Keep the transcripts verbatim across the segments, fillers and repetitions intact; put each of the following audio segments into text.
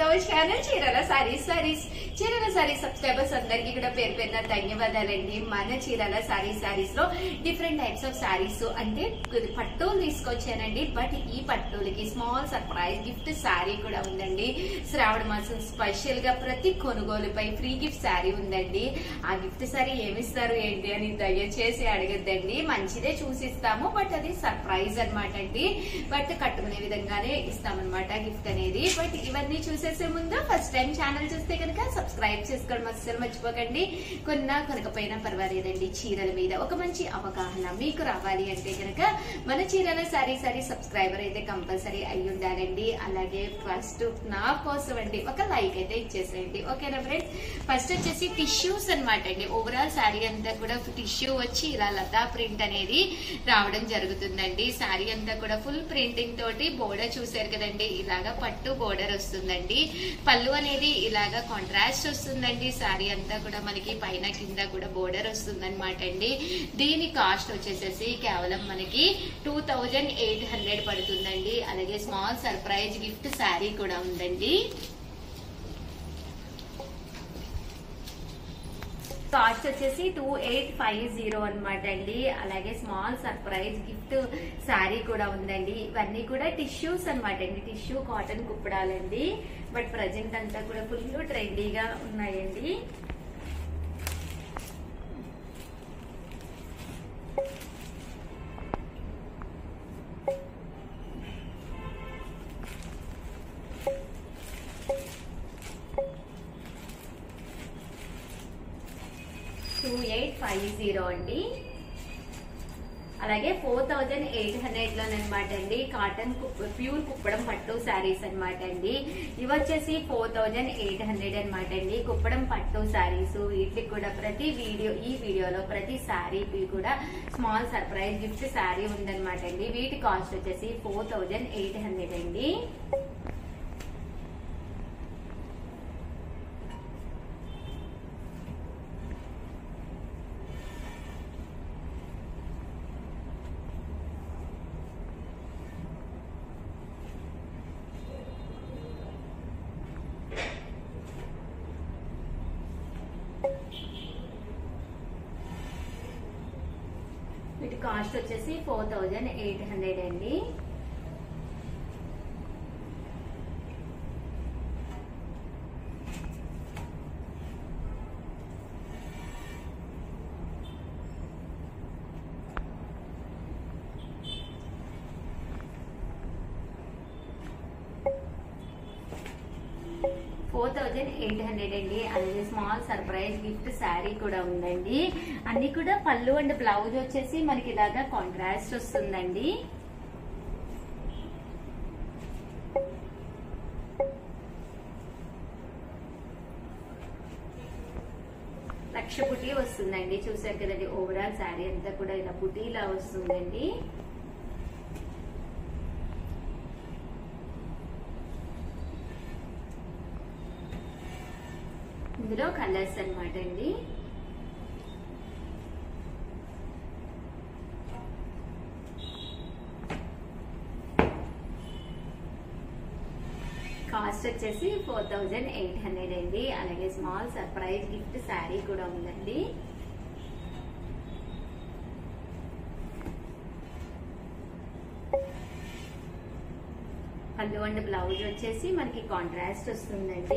Hour channel Chirala sarees sarees Chirala sarees subscribers అందరికీ కూడా పేరు పేరున ధన్యవాదాలండి. మన చీరాల సారీస్ సారీస్ లో డిఫరెంట్ టైప్స్ ఆఫ్ సారీస్ అంటే పట్టులు తీసుకొచ్చానండి. బట్ ఈ పట్టులకి స్మాల్ సర్ప్రైజ్ గిఫ్ట్ శారీ కూడా ఉందండి. శ్రావణ మాసం స్పెషల్ గా ప్రతి కొనుగోలుపై ఫ్రీ గిఫ్ట్ శారీ ఉందండి. ఆ గిఫ్ట్ శారీ ఏమిస్తారు ఏంటి అని దయచేసి అడగద్దండి, మంచిదే చూసిస్తాము. బట్ అది సర్ప్రైజ్ అనమాట అండి. బట్ కట్టుకునే విధంగానే ఇస్తామన్నమాట గిఫ్ట్ అనేది. బట్ ఇవన్నీ చూసేసే ముందు ఫస్ట్ టైం ఛానల్ చూస్తే కనుక సబ్స్క్రైబ్ చేసుకోవడం అస్సలు మర్చిపోకండి. కొన్నా కొనకపోయినా పర్వాలేదండి, చీరల మీద ఒక మంచి అవగాహన మీకు రావాలి అంటే కనుక మన చీరల సారీ సారీ సబ్స్క్రైబర్ అయితే కంపల్సరీ అయి ఉండాలండి. అలాగే ఫస్ట్ నా కోసం అండి ఒక లైక్ అయితే ఇచ్చేసేయండి, ఓకేనా ఫ్రెండ్స్. ఫస్ట్ వచ్చేసి టిష్యూస్ అనమాట అండి. ఓవరాల్ శారీ అంతా కూడా టిష్యూ వచ్చి ఇలా లతా ప్రింట్ అనేది రావడం జరుగుతుందండి. శారీ అంతా కూడా ఫుల్ ప్రింటింగ్ తోటి బోర్డర్ చూసారు కదండి, ఇలాగా పట్టు బోర్డర్ వస్తుందండి. పళ్ళు అనేది ఇలాగా కాంట్రాస్ట్ వస్తుందండి. శారీ అంతా కూడా మనకి పైన కింద కూడా బోర్డర్ వస్తుంది అనమాట అండి. దీని కాస్ట్ వచ్చేసేసి కేవలం మనకి టూ థౌజండ్ ఎయిట్ హండ్రెడ్ పడుతుందండి. అలాగే స్మాల్ సర్ప్రైజ్ గిఫ్ట్ శారీ కూడా ఉందండి. కాస్ట్ వచ్చేసి టూ ఎయిట్ ఫైవ్ జీరో అనమాట అండి. అలాగే స్మాల్ సర్ప్రైజ్ గిఫ్ట్ శారీ కూడా ఉందండి. ఇవన్నీ కూడా టిష్యూస్ అనమాట అండి, టిష్యూ కాటన్ కుప్పడాలండి. బట్ ప్రజెంట్ అంతా కూడా ఫుల్ ట్రెండీగా ఉన్నాయండి. టూ ఎయిట్ ఫైవ్ జీరో అండి. అలాగే ఫోర్ థౌజండ్ ఎయిట్ హండ్రెడ్ లోనమాట అండి. కాటన్ ప్యూర్ కుప్పడం పట్టు శారీస్ అనమాట అండి. ఇవి వచ్చేసి ఫోర్ థౌజండ్ ఎయిట్ హండ్రెడ్ అనమాట అండి. కుప్పడం పట్టు శారీస్ వీటికి కూడా ప్రతి వీడియో ఈ వీడియోలో ప్రతి శారీకి కూడా స్మాల్ సర్ప్రైజ్ గిఫ్ట్ శారీ ఉందనమాట అండి. వీటి కాస్ట్ వచ్చేసి ఫోర్ థౌజండ్ ఎయిట్ హండ్రెడ్ అండి. వీటి కాస్ట్ వచ్చేసి ఫోర్ థౌజండ్ ఎయిట్ హండ్రెడ్ అండి. ఫోర్ థౌజండ్ ఎయిట్ హండ్రెడ్ అండి. అలాగే స్మాల్ సర్ప్రైజ్ గిఫ్ట్ శారీ కూడా ఉందండి. అన్ని కూడా పళ్ళు అండ్ బ్లౌజ్ వచ్చేసి మనకి ఇలాగా కాంట్రాస్ట్ వస్తుందండి. లక్ష బుటీ వస్తుందండి. చూసారు కదండి, ఓవరాల్ శారీ అంతా కూడా ఇలా బుటీలా వస్తుందండి. ఇందులో కలర్స్ అనమాట అండి. కాస్ట్ వచ్చేసి ఫోర్ థౌజండ్ ఎయిట్ హండ్రెడ్ అండి. అలాగే స్మాల్ సర్ప్రైజ్ గిఫ్ట్ శారీ కూడా ఉందండి. పళ్ళు అండ్ బ్లౌజ్ వచ్చేసి మనకి కాంట్రాస్ట్ వస్తుందండి.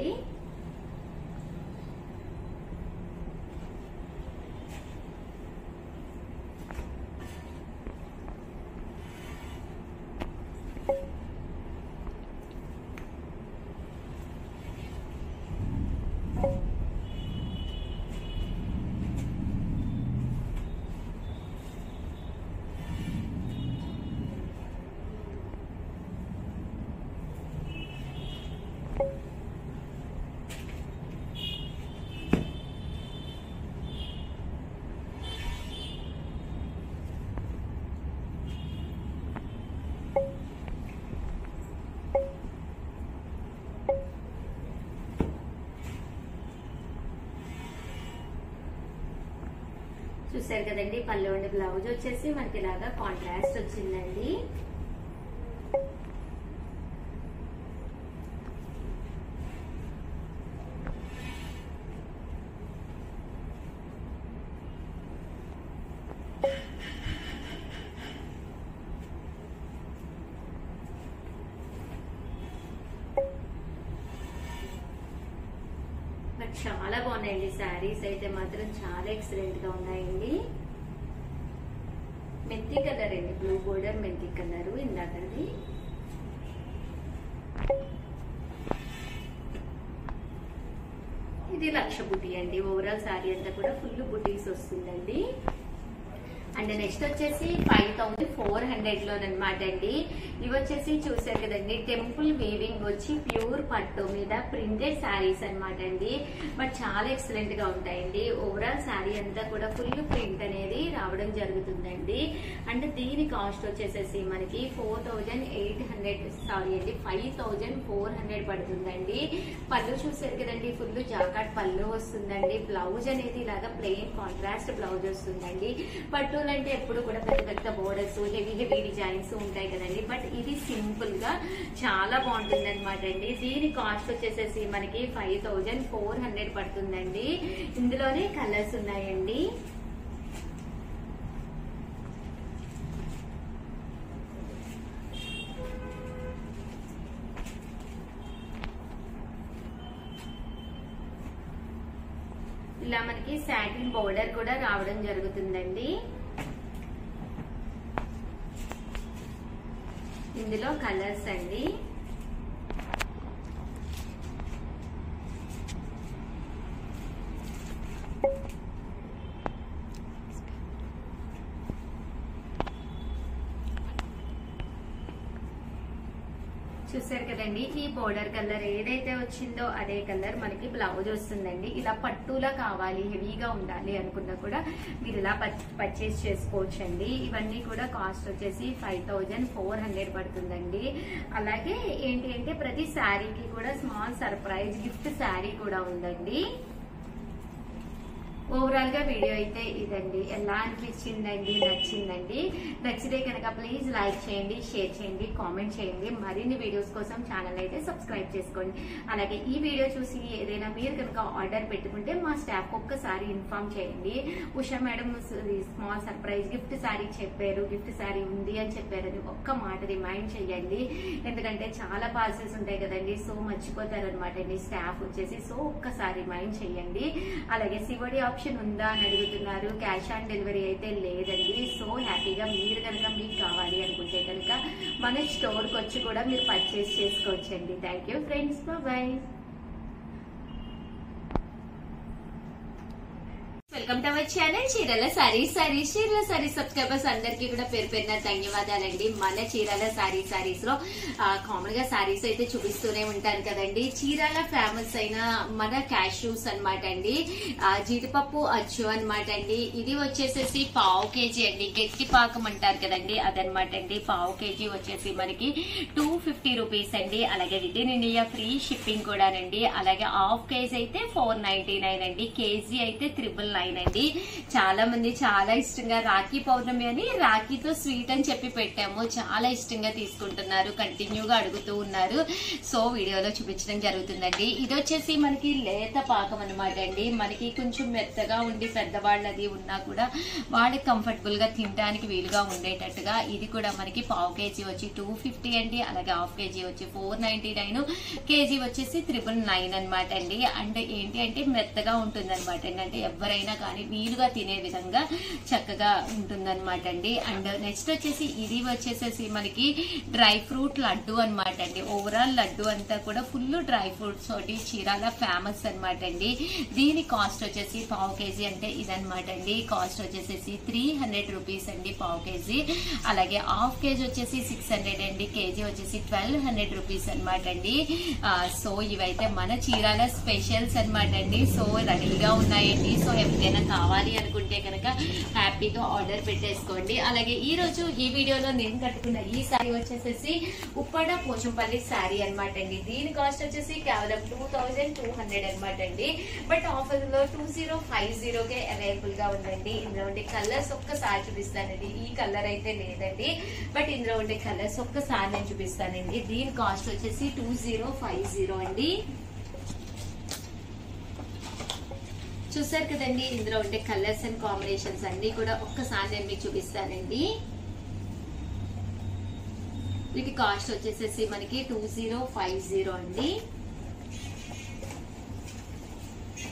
చూసారు కదండి, పళ్ళు అండ్ బ్లౌజ్ వచ్చేసి మనకి ఇలాగా కాంట్రాస్ట్ వచ్చిందండి. బట్ చాలా బాగున్నాయండి శారీస్ అయితే మాత్రం చాలా ఎక్సలెంట్ గా ఉన్నాయండి. మెంతి కలర్ అండి, బ్లూ బోర్డర్ మెంతి కలర్ ఇందాకది. ఇది లక్ష బుటీ అండి. ఓవరాల్ శారీ అంతా కూడా ఫుల్ బుటీస్ వస్తుందండి. అండ్ నెక్స్ట్ వచ్చేసి ఫైవ్ థౌసండ్ ఫోర్ హండ్రెడ్ లో అనమాట అండి. ఇవి వచ్చేసి చూసారు కదండి, టెంపుల్ వీవింగ్ వచ్చి ప్యూర్ పట్టు మీద ప్రింటెడ్ శారీస్ అనమాట అండి. బట్ చాలా ఎక్సలెంట్ గా ఉంటాయండి. ఓవరాల్ శారీ అంతా కూడా ఫుల్ ప్రింట్ అనేది రావడం జరుగుతుందండి. అండ్ దీని కాస్ట్ వచ్చేసేసి మనకి four thousand eight hundred sorry అండి ఫైవ్ థౌజండ్ ఫోర్ హండ్రెడ్ పడుతుందండి. పళ్ళు చూసారు కదండి, ఫుల్ జాకాట్ పళ్ళు వస్తుందండి. బ్లౌజ్ అనేది ఇలాగా ప్లెయిన్ కాంట్రాస్ట్ బ్లౌజ్ వస్తుందండి. పట్టు అంటే ఎప్పుడు కూడా పెద్ద పెద్ద బోర్డర్స్ హెవీ హెవీ డిజైన్స్ ఉంటాయి కదండి. బట్ ఇది సింపుల్ గా చాలా బాగుంటుంది అనమాట అండి. దీని కాస్ట్ వచ్చేసేసి మనకి ఫైవ్ థౌజండ్ ఫోర్ హండ్రెడ్ పడుతుందండి. ఇందులోనే కలర్స్ ఉన్నాయండి. ఇలా మనకి సాటిన్ బోర్డర్ కూడా రావడం జరుగుతుందండి. ఇందులో కలర్స్ అండి. చూసారు కదండి, ఈ బోర్డర్ కలర్ ఏదైతే వచ్చిందో అదే కలర్ మనకి బ్లౌజ్ వస్తుందండి. ఇలా పట్టులా కావాలి, హెవీగా ఉండాలి అనుకున్నా కూడా మీరు ఇలా పర్చేస్ చేసుకోవచ్చు అండి. ఇవన్నీ కూడా కాస్ట్ వచ్చేసి ఫైవ్ థౌజండ్ ఫోర్ హండ్రెడ్ పడుతుందండి. అలాగే ఏంటి అంటే ప్రతి శారీకి కూడా స్మాల్ సర్ప్రైజ్ గిఫ్ట్ శారీ కూడా ఉందండి. ఓవరాల్ గా వీడియో అయితే ఇదండి. ఎలా అనిపించిందండి, నచ్చిందండి? నచ్చితే కనుక ప్లీజ్ లైక్ చేయండి, షేర్ చేయండి, కామెంట్ చేయండి. మరిన్ని వీడియోస్ కోసం ఛానల్ అయితే సబ్స్క్రైబ్ చేసుకోండి. అలాగే ఈ వీడియో చూసి ఏదైనా మీరు కనుక ఆర్డర్ పెట్టుకుంటే మా స్టాఫ్ ఒక్కసారి ఇన్ఫార్మ్ చేయండి. Usha madam small surprise gift saree చెప్పారు, గిఫ్ట్ శారీ ఉంది అని చెప్పారని ఒక్క మాట రిమైండ్ చేయండి. ఎందుకంటే చాలా పార్సల్స్ ఉంటాయి కదండి, సో మర్చిపోతారు అనమాట అండి స్టాఫ్ వచ్చేసి. సో ఒక్కసారి రిమైండ్ చేయండి. అలాగే సివడి ఆప్షన్ ఉందా అని అడుగుతున్నారు. క్యాష్ ఆన్ డెలివరీ అయితే లేదండి. సో హ్యాపీగా మీరు కనుక మీకు కావాలి అనుకుంటే కనుక మన స్టోర్కి వచ్చి కూడా మీరు పర్చేస్ చేసుకోవచ్చండి. Thank you friends, bye. Welcome to our channel Chirala sarees sarees Chirala sarees subscribers అందరికీ కూడా పేరు పేరున ధన్యవాదాలండి. మన చీరాల సారీ సారీస్ లో కామన్ గా సారీస్ అయితే చూపిస్తూనే ఉంటాను కదండి. చీరాల ఫేమస్ అయిన మన క్యాష్యూస్ అనమాట అండి, జీడిపప్పు అచ్చు అనమాట అండి. ఇది వచ్చేసేసి పావు కేజీ అండి, గట్టి పాకం అంటారు కదండి, అదనమాట అండి. పావు కేజీ వచ్చేసి మనకి టూ ఫిఫ్టీ రూపీస్ అండి. అలాగే within India free shipping కూడానండి. అలాగే హాఫ్ కేజీ అయితే ఫోర్ నైన్టీ నైన్ అండి, కేజీ అయితే త్రిబుల్ నైన్ అండి. చాలా మంది చాలా ఇష్టంగా రాఖీ పౌర్ణమి అని రాఖీతో స్వీట్ అని చెప్పి పెట్టాము. చాలా ఇష్టంగా తీసుకుంటున్నారు, కంటిన్యూగా అడుగుతూ ఉన్నారు. సో వీడియోలో చూపించడం జరుగుతుందండి. ఇది వచ్చేసి మనకి లేత పాకం అనమాట అండి. మనకి కొంచెం మెత్తగా ఉండి పెద్దవాళ్ళది ఉన్నా కూడా వాళ్ళకి కంఫర్టబుల్ గా తినడానికి వీలుగా ఉండేటట్టుగా ఇది కూడా మనకి పావు కేజీ వచ్చి టూ ఫిఫ్టీ అండి. అలాగే హాఫ్ కేజీ వచ్చి ఫోర్ నైన్టీ నైన్, కేజీ వచ్చేసి త్రిబుల్ నైన్ అనమాట అండి. అంటే ఏంటి అంటే మెత్తగా ఉంటుంది అనమాట అండి. అంటే ఎవరైనా కానీ వీలుగా తినే విధంగా చక్కగా ఉంటుందన్నమాట అండి. అండ్ నెక్స్ట్ వచ్చేసి ఇది వచ్చేసేసి మనకి డ్రై ఫ్రూట్ లడ్డు అనమాట అండి. ఓవరాల్ లడ్డు అంతా కూడా ఫుల్ డ్రై ఫ్రూట్స్ తోటి చీరాల ఫేమస్ అనమాట అండి. దీని కాస్ట్ వచ్చేసి పావు కేజీ అంటే ఇదనమాట అండి. కాస్ట్ వచ్చేసేసి త్రీ హండ్రెడ్ రూపీస్ అండి పావు కేజీ. అలాగే హాఫ్ కేజీ వచ్చేసి సిక్స్ హండ్రెడ్ అండి, కేజీ వచ్చేసి ట్వెల్వ్ హండ్రెడ్ రూపీస్ అనమాట అండి. సో ఇవైతే మన చీరాల స్పెషల్స్ అనమాట అండి. సో రెడీగా ఉన్నాయండి. సో ఎవరికైనా కావాలి అనుకుంటే కనుక హ్యాపీగా ఆర్డర్ పెట్టేసుకోండి. అలాగే ఈ రోజు ఈ వీడియోలో నేను కట్టుకున్న ఈ శారీ వచ్చేసేసి ఉప్పాడ పోచంపల్లి శారీ అనమాట అండి. దీని కాస్ట్ వచ్చేసి కేవలం టూ థౌజండ్ టూ హండ్రెడ్ అనమాట అండి. బట్ ఆఫర్ లో టూ జీరో ఫైవ్ జీరోకే అవైలబుల్ గా ఉందండి. ఇందులో ఉండే కలర్స్ ఒక్కసారి చూపిస్తానండి. ఈ కలర్ అయితే లేదండి, బట్ ఇందులో ఉండే కలర్స్ ఒక్కసారి నేను చూపిస్తానండి. దీని కాస్ట్ వచ్చేసి టూ జీరో ఫైవ్ జీరో అండి. చూసారు కదండి, ఇందులో ఉండే కలర్స్ అండ్ కాంబినేషన్స్ అన్ని కూడా ఒక్కసారి నేను మీకు చూపిస్తానండి. వీటి కాస్ట్ వచ్చేసేసి మనకి టూ జీరో ఫైవ్ జీరో అండి.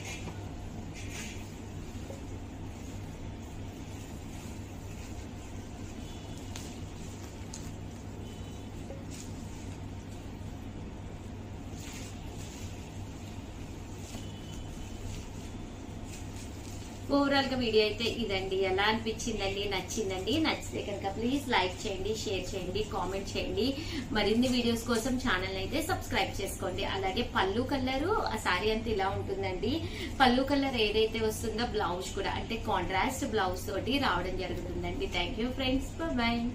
ఓవరాల్ గా వీడియో అయితే ఇదండి. ఎలా అనిపించిందండి? నచ్చిందండి? నచ్చితే కనుక ప్లీజ్ లైక్ చేయండి, షేర్ చేయండి, కామెంట్ చేయండి. మరిన్ని వీడియోస్ కోసం ఛానల్ అయితే సబ్స్క్రైబ్ చేసుకోండి. అలాగే పళ్ళు కలర్ ఆ సారీ అంతా ఇలా ఉంటుందండి. పళ్ళు కలర్ ఏదైతే వస్తుందో బ్లౌజ్ కూడా అంటే కాంట్రాస్ట్ బ్లౌజ్ తోటి రావడం జరుగుతుందండి. Thank you friends, bye.